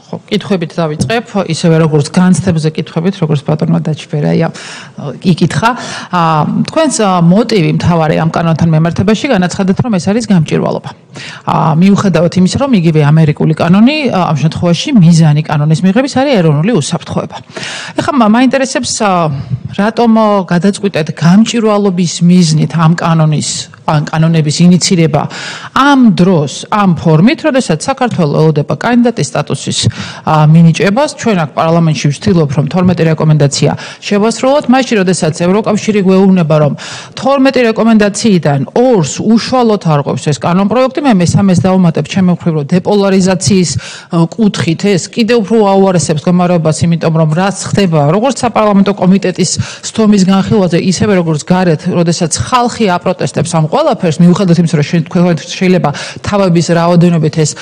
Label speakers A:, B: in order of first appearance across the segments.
A: კითხვებით დავიწყებ, ისევე როგორც განცდებზე კითხვებით, როგორც ბატონმა დაჩვერა, იკითხა. თქვენს მოტივი მთავარი ამ კანონთან მიმართებაში განაცხადეთ, რომ ეს არის გამჭვირვალობა. მიუხედავად იმისა, რომ იგივე ამერიკული კანონი ამ შემთხვევაში მიზანი კანონის მიღების არის ეროვნული უსაფრთხოება. ეხლა მაინტერესებს, რატომ გადაწყვიტეთ გამჭვირვალობის მიზნით ამ კანონების ინიცირება ამ დროს, ამ ფორმით, როდესაც საქართველოს ელოდება კანდიდატის სტატუსის მინიჭებას. ჩვენ აქ პარლამენტში ვცდილობ, რომ 12 რეკომენდაცია შევასრულოთ. მაშინ, როდესაც ევროკავშირი გვეუბნება, რომ 12 რეკომენდაციიდან 2-ს უშუალოდ არღვევს ეს კანონპროექტი, მე მესამეს დავუმატებ ჩემი მხრივ, რომ დეპოლარიზაციის კუთხით ეს კიდევ უფრო აუარესებს მდგომარეობას, იმიტომ რომ რაც ხდება, როგორც საპარლამენტო კომიტეტის სთომის განხილვაზე, ისევე როგორც გარეთ, როდესაც ხალხი აპროტესტებს ამ ყველაფერს, მიუხედავად იმისა, რომ თქვენ შეიძლება თავების რაოდენობით ეს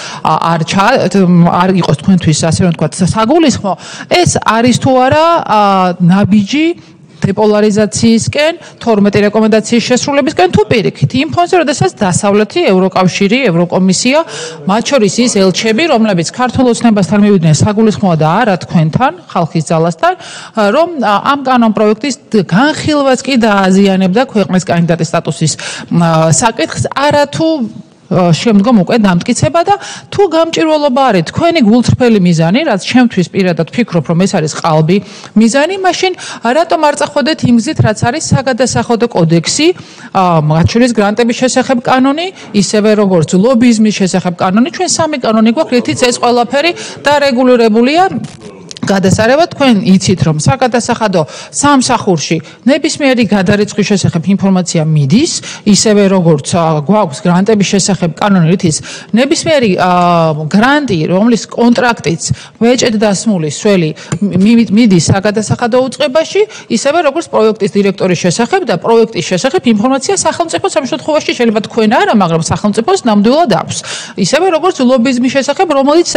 A: არ იყოს თქვენთვის, ასე რომ ვთქვათ, საგულისხმო, ეს არის თუ არა ნაბიჯი დეპოლარიზაციისკენ, 12 რეკომენდაციის შესრულებისკენ თუ პირიქით. იმ ფონზე, როდესაც დასავლეთი, ევროკავშირი, ევროკომისია, მათ შორის ის ელჩები, რომლებიც ქართულ ოცნებასთან მივიდნენ საგულისხმოა და არა თქვენთან, ხალხის ძალასთან, რომ ამ კანონპროექტის განხილვაც კი დააზიანებდა ქვეყნის კანდიდატის სტატუსის საკითხს, არათუ შემდგომ უკვე დამტკიცება და თუ გამჭვირვალობა არის თქვენი გულწრფელი მიზანი, რაც ჩემთვის პირადად ვფიქრობ, რომ ეს არის ყალბი მიზანი, მაშინ რატომ არ წახვედეთ იმ გზით, რაც არის საგადასახადო კოდექსი, მათ შორის გრანტების შესახებ კანონი, ისევე როგორც ლობიზმის შესახებ კანონი, ჩვენ სამი კანონი გვაქვს, რითიც ეს ყველაფერი დარეგულირებულია. გადასარევად, თქვენ იცით, რომ საგადასახადო სამსახურში ნებისმიერი გადარიცხვის შესახებ ინფორმაცია მიდის, ისევე როგორც გვაქვს გრანტების შესახებ კანონი, რითიც ნებისმიერი გრანტი, რომლის კონტრაქტიც ვეჭედ დასმული სველი მიდის საგადასახადო უწყებაში, ისევე როგორც პროექტის დირექტორის შესახებ და პროექტის შესახებ ინფორმაცია სახელმწიფოს ამ შემთხვევაში შეიძლება თქვენ არა, მაგრამ სახელმწიფოს ნამდვილად აქვს. ისევე როგორც ლობიზმის შესახებ, რომელიც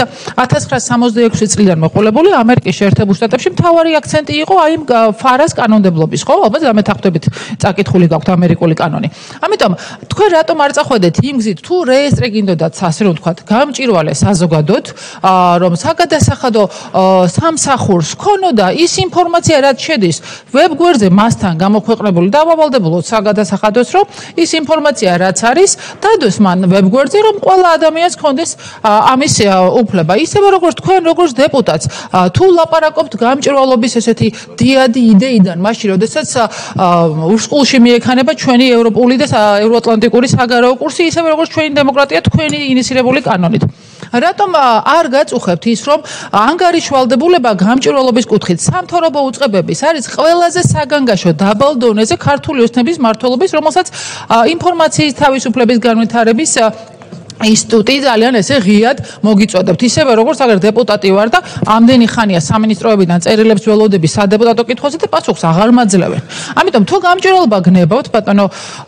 A: 1966 წლიდან მოყოლებული ამერიკის შეერთებულ შტატებში მთავარი აქცენტი იყო აი ფარას კანონმდებლობის, ხო? ალბათ გამეთახტებით წაკითხული გაქვთ ამერიკული კანონი. ამიტომ თქვენ რატომ არ წახვედეთ იმ გზით, თუ რეესტრი გინდოდათ, ასე რომ ვთქვათ, გამჭვირვალე საზოგადოდ, რომ საგადასახადო სამსახურს ქონოდა ის ინფორმაცია, რაც შედის ვებგვერდზე მასთან გამოქვეყნებული და დავალდებულოთ საგადასახადოს, რომ ის ინფორმაცია, რაც არის, დადოს მან ვებგვერდზე, რომ ყველა ადამიანს ქონდეს ამის უფლება. ისევე როგორც თქვენ, როგორც დეპუტატს, თუ ლაპარაკობთ გამჭვირვალობის ესეთი დიადი იდეიდან, მაშინ, როდესაც უსყულში მიექანება ჩვენი ევროპული და ევროატლანტიკური საგარეო კურსი, ისევე როგორც ჩვენი დემოკრატია თქვენი ინიციირებული კანონით. რატომ არ გაწუხებთ ის, რომ ანგარიშვალდებულება გამჭვირვალობის კუთხით სამთავრობო უწყებების არის ყველაზე საგანგაშო დაბალ დონეზე ქართული ოცნების მმართველობის, რომელსაც ინფორმაციის თავისუფლების განვითარების ინსტიტუტი ძალიან ესე ღიად მოგიწოდებთ. ისევე როგორც აგერ დეპუტატი ვარ და ამდენი ხანია სამინისტროებიდან წერილებს ველოდები სადეპუტატო კითხვაზე და პასუხს აღარ მაძლევენ. ამიტომ თუ გამჭვირვალობა გნებავთ, ბატონო,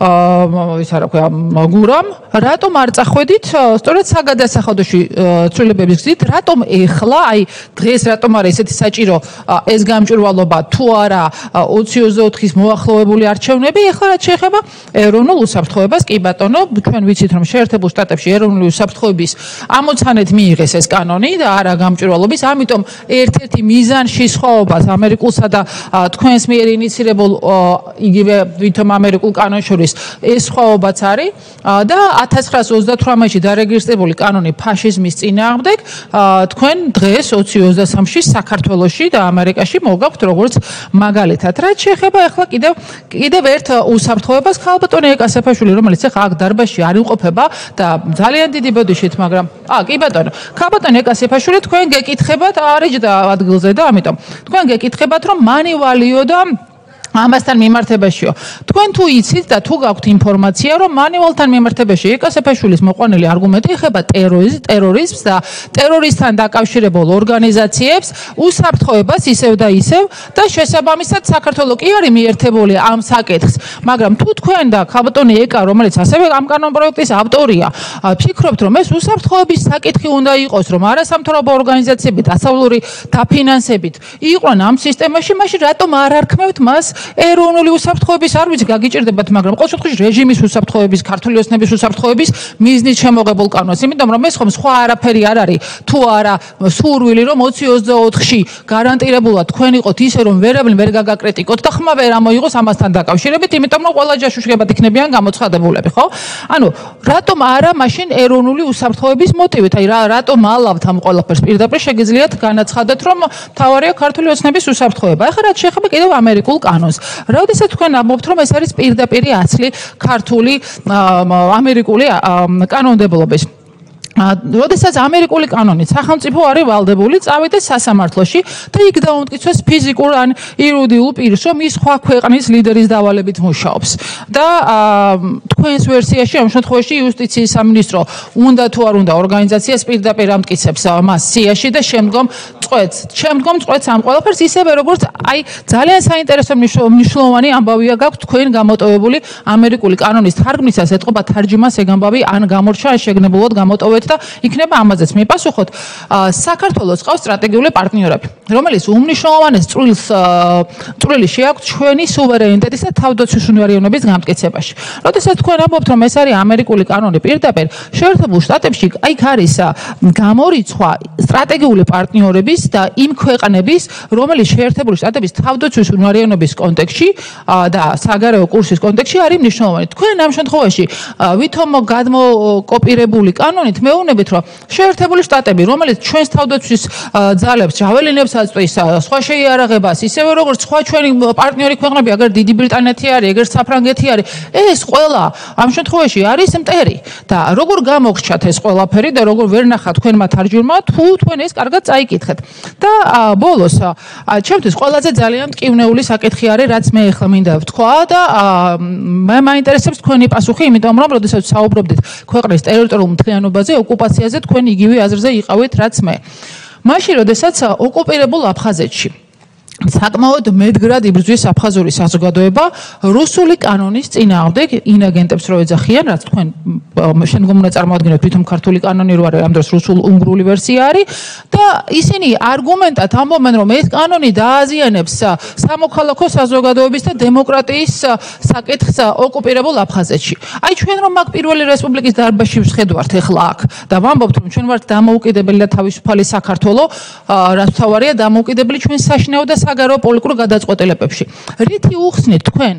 A: ისა რა ქვია, გურამ, რატომ არ წახვედით სწორედ საგადასახადოში ცვლილებების გზით, რატომ ეხლა, აი დღეს რატომ არის ესეთი საჭირო ეს გამჭვირვალობა, თუ არა 2024-ის მოახლოებული არჩევნები, ეხლა რაც შეეხება ეროვნულ უსაფრთხოებას, კი ბატონო, ჩვენ ვიცით, რომ შეერთებულ შტატებში ეროვნული უსაფრთხოების ამოცანით მიიღეს ეს კანონი და არა გამჭვირვალობის, ამიტომ ერთ-ერთი მიზანში სხვაობას ამერიკულსა და თქვენს მიერ ინიციირებულ იგივე ვითომ ამერიკულ კანონს შორის ეს სხვაობაც არის და 1928-ში დარეგისტრირებული კანონი ფაშიზმის წინააღმდეგ თქვენ დღეს 2023-ში საქართველოში და ამერიკაში მოგაქვთ როგორც მაგალითად. რაც შეეხება ახლა კიდევ ერთ უსაფრთხოებას, ქალბატონი ეკასეფაშვილი, რომელიც ახლა აქ დარბაზში არ იმყოფება და ძალიან დიდი ბოდიშით, მაგრამ კი ბატონო, ქალბატონი ეკასეფაშვილი, თქვენ გეკითხებათ არიჯდა ადგილზე და ამიტომ თქვენ გეკითხებათ, რომ მანივალიო და ამასთან მიმართებაშიო. თქვენ თუ იცით და თუ გაქვთ ინფორმაცია, რომ მანივალთან მიმართებაში ეკასეფაშვილის მოყვანილი არგუმენტი ეხება ტერორიზმს და ტერორისტთან დაკავშირებულ ორგანიზაციებს, უსაფრთხოებას ისევ და ისევ და შესაბამისად საქართველოს კი არის მიერთებული ამ საკითხს. მაგრამ თუ თქვენ და ქალბატონი ეკა, რომელიც ასევე ამ კანონპროექტის ავტორია, ფიქრობთ, რომ ეს უსაფრთხოების საკითხი უნდა იყოს, რომ არასამთავრობო ორგანიზაციები დასავლური დაფინანსებით იყვნენ ამ სისტემაში, მაშინ რატომ არ არქმევთ მას ეროვნული უსაფრთხოების არ ვიცი გაგიჭირდებათ, მაგრამ ყოველ შემთხვევაში რეჟიმის უსაფრთხოების, ქართული ოცნების უსაფრთხოების მიზნით შემოღებულ კანონს, იმიტომ რომ ეს ხომ სხვა არაფერი არ არის, თუ არა სურვილი რომ 2024-ში გარანტირებულად თქვენ იყოთ ისე რომ ვერაფერ ვერ გაგაკრიტიკოთ და ხმა ვერ ამოიღოს ამასთან დაკავშირებით, იმიტომ რომ ყველა ჯაშუშებად იქნებიან გამოცხადებულები, ხო? ანუ რატომ არა მაშინ ეროვნული უსაფრთხოების მოტივით? აი რატომ ალავთ ამ ყველაფერს? პირდაპირ შეგიძლიათ განაცხადოთ რომ მთავარია ქართული ოცნების უსაფრთხოება. ახლა რაც შეეხება კიდევ ამერიკულ კანონს. როდესაც თქვენ ამბობთ რომ ეს არის პირდაპირი აცლი ქართული ამერიკული კანონმდებლობის. როდესაც ამერიკული კანონით სახელმწიფო არის ვალდებული წავიდეს სასამართლოში და იქ დაუმტკიცოს ფიზიკურ ან იურიდიულ პირს, რომ ის სხვა ქვეყნის ლიდერის დავალებით მუშაობს. და თქვენს ვერსიაში ამ შემთხვევაში იუსტიციის სამინისტრო უნდა თუ არ უნდა ორგანიზაციას პირდაპირ ამტკიცებს მას სიაში და შემდგომ წყვეტს ამ ყველაფერს ისევე როგორც აი ძალიან საინტერესო მნიშვნელოვანი ამბავია გაქვთ თქვენ გამოტოვებული ამერიკული კანონის თარგმნისას ეთყობა თარჯიმას ეგ ამბავი ან გამორჩა ან შეგნებულად გამოტოვეთ და იქნება ამაზეც მიპასუხოთ. საქართველოს ყავს სტრატეგიული პარტნიორები, რომელიც უმნიშვნელოვანეს წვლილი შეაქვთ ჩვენი სუვერენიტეტის და თავდაცვის უნარიანობის გამტკიცებაში. როდესაც თქვენ ამბობთ, რომ ეს არის ამერიკული კანონი პირდაპირ, შეერთებულ შტატებში იქ არის გამორიცხვა სტრატეგიული პარტნიორების და იმ ქვეყნების, რომელიც შეერთებული შტატების თავდაცვის უნარიანობის კონტექსტში და საგარეო კურსის კონტექსტში არის მნიშვნელოვანი. თქვენ ამ შემთხვევაში ვითომ გადმოკოპირებული კანონით მეუბნებით, რომ შეერთებული შტატები, რომელიც ჩვენს თავდაცვის ძალებს, ჯაველინებს აწვდის, სხვა შეიარაღებას, ისევე როგორც სხვა ჩვენი პარტნიორი ქვეყნები, აგერ დიდი ბრიტანეთი არის, ეგერ საფრანგეთი არის, ეს ყველა ამ შემთხვევაში არის მტერი. და როგორ გამოგრჩათ ეს ყველაფერი და როგორ ვერ ნახა თქვენმა თარჯიმანმა, თუ თქვენ ეს კარგად წაიკითხეთ. და ბოლოს, ჩემთვის ყველაზე ძალიან მტკივნეული საკითხი არის, რაც მე ახლა მინდა ვთქვა და მე მაინტერესებს თქვენი პასუხი, იმიტომ რომ როდესაც საუბრობდით ქვეყნის ტერიტორიულ მთლიანობაზე, ოკუპაციაზე, თქვენ იგივე აზრზე იყავით, რაც მე. მაშინ, როდესაც ოკუპირებულ აფხაზეთში საკმაოდ მედგრად იბრძვის აფხაზური საზოგადოება რუსული კანონის წინააღმდეგ ინაგენტებს რო ეძახიან, რაც თქვენ შემდგომ უნდა წარმოადგინოთ, თვითონ ქართული კანონი რო არის, ამ დროს რუსულ-უნგრული ვერსია არის და ისინი არგუმენტად ამბობენ, რომ ეს კანონი დააზიანებს სამოქალაქო საზოგადოების და დემოკრატიის საკითხს ოკუპირებულ აფხაზეთში. აი ჩვენ რომ აქ პირველი რესპუბლიკის დარბაზში ვხედავთ ახლა აქ და ვამბობთ, რომ ჩვენ ვართ დამოუკიდებელი და თავისუფალი საქართველო, რაც თავარია დამოუკიდებელი ჩვენ საშინაო და საგარეო პოლიტიკურ გადაწყვეტილებებში. რითი უხსნით თქვენ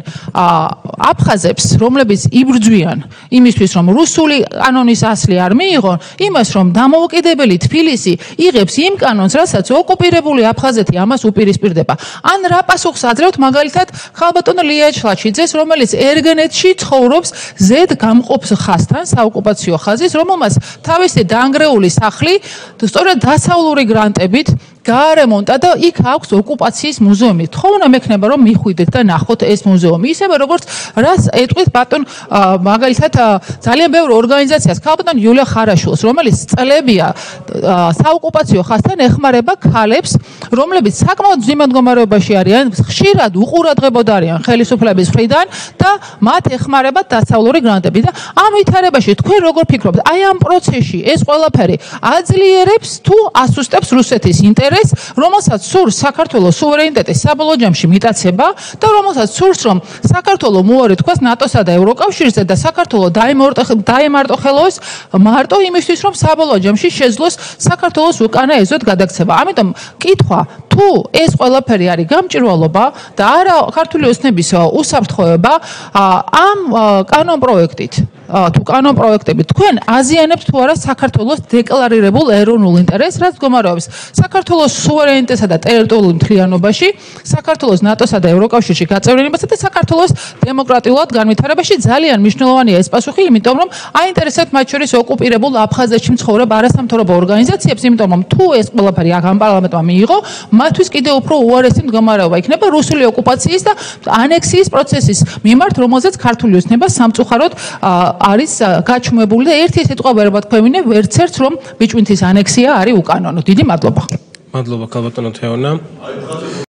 A: აფხაზებს, რომლებიც იბრძვიან იმისთვის, რომ რუსული კანონის ასლი არ მიიღონ, იმას, რომ დამოუკიდებელი თბილისი იღებს იმ კანონს, რასაც ოკუპირებული აფხაზეთი ამას უპირისპირდება. ან რა პასუხს აძლევთ მაგალითად ხალბატონ ლია ჩლაჩიძეს, რომელიც ერგენეთში ცხოვრობს ზედ გამყოფ ხაზთან, საოკუპაციო ხაზის, რომელმაც თავისი დაანგრეული სახლი სწორედ დასავლური გრანტებით გაარემონტა და იქ აქვს ოკუპაციის მუზეუმი. თხოვნა მექნება რომ მიხვიდეთ და ნახოთ ეს მუზეუმი. ისევე როგორც რას ეტყვით ბატონ მაგალითად ძალიან ბევრ ორგანიზაციას, ქალბატონ იულია ხარაშვილს, რომელიც წლებია საოკუპაციო ხაზთან ეხმარება ქალებს, რომლებიც საკმაოდ მძიმე მდგომარეობაში არიან, ხშირად უყურადღებოდ არიან ხელისუფლების მხრიდან და მათ ეხმარება დასავლური გრანტები. და ამ ვითარებაში თქვენ როგორ ფიქრობთ? აი ამ პროცესში ეს ყველაფერი აძლიერებს თუ ასუსტებს რუსეთის ინტერესს, რომელსაც სურს საქართველოს სუვერენიტეტის საბოლოო ჯამში მიტაცება და რომელსაც სურს რომ საქართველო მოარეთქვას ნატოსა და ევროკავშირზე და საქართველო დაემარტოხელოს მარტო იმისთვის რომ საბოლოო ჯამში შეძლოს საქართველოს უკანა ეზოდ გადაქცევა. ამიტომ კითხვა, თუ ეს ყველაფერი არის გამჭვირვალობა და არა ქართული ოცნების უსაფრთხოება, ამ კანონპროექტით თუ კანონპროექტებით თქვენ აზიანებთ თუ არა საქართველოს დეკლარირებულ ეროვნულ ინტერესს, რაც მდგომარეობს საქართველოს სუვერენიტეტსა და ტერიტორიულ მთლიანობაში, საქართველოს ნატოსა და ევროკავშირში გაწევრიანებასა და საქართველოს დემოკრატიულად განვითარებაში. ძალიან მნიშვნელოვანია ეს პასუხი, იმიტომ რომ აინტერესებთ მათ შორის ოკუპირებულ აფხაზეთში მცხოვრებ არასამთავრობო ორგანიზაციებს, იმიტომ რომ თუ ეს ყველაფერი ამ პარლამენტმა მიიღო, მათთვის კიდევ უფრო უარესი მდგომარეობა იქნება რუსული ოკუპაციის და ანექსიის პროცესის მიმართ, რომელზეც ქართული ოცნება სამწუხაროდ არის გაჩუმებული და ერთი სიტყვა ვერ ვთქვევინე ვერც ერთს, რომ ბიჭვინთის ანექსია არის უკანონო. დიდი მადლობა.
B: მადლობა ქალბატონო თეონა.